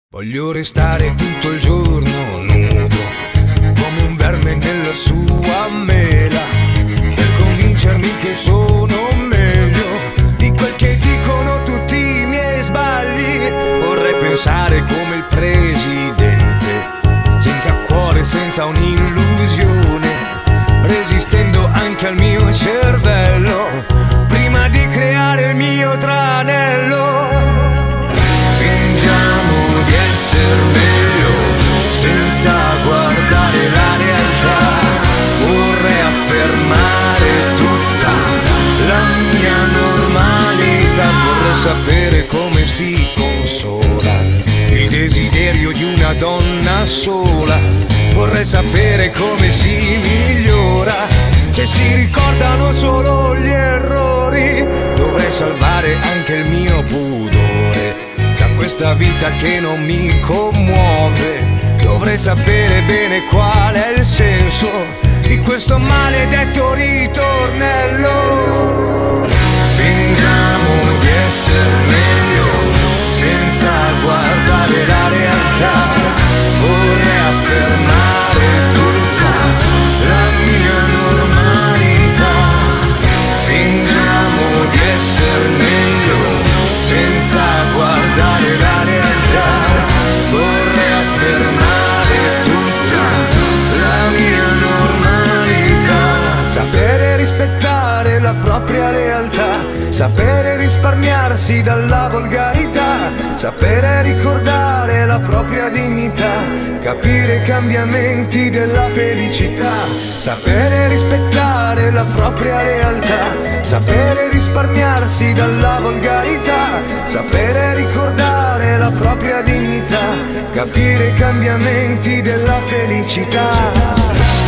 Voglio restare tutto il giorno nudo, come un verme nella sua mela, per convincermi che sono meglio di quel che dicono tutti i miei sbagli. Vorrei pensare come il presidente, senza cuore, senza un'illusione, resistendo anche al mio cervello, prima di creare il mio tranello. Fingiamo di essere meglio, senza guardare la realtà. Vorrei affermare tutta la mia normalità. Vorrei sapere come si consola il desiderio di una donna sola. Vorrei sapere come si migliora se si ricordano solo gli errori. Dovrei salvare anche il mio pudore da questa vita che non mi commuove. Dovrei sapere bene qual è il senso di questo maledetto ritornello. Fingiamo di essere meglio, senza guardare la realtà. Vorrei affermare tutta la mia normalità. Fingiamo di essere meglio, senza guardare la realtà. Vorrei affermare tutta la mia normalità. Sapere rispettare la propria realtà, sapere risparmiarsi dalla volgarità, sapere ricordare la propria dignità, capire i cambiamenti della felicità, sapere rispettare la propria realtà, sapere risparmiarsi dalla volgarità, sapere ricordare la propria dignità, capire i cambiamenti della felicità.